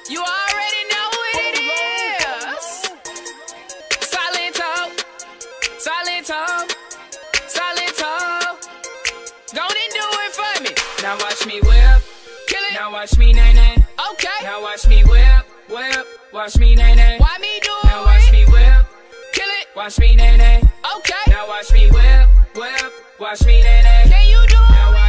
You already know who it is. Silento, Silento, Silento. Don't it do it for me. Now watch me whip, kill it. Now watch me nay nay. Okay. Now watch me whip, whip. Watch me nay nay. Why me do it? Now watch me whip, kill it. Watch me nay nay. Okay. Now watch me whip, whip. Watch me nay nay. Can you do it? Now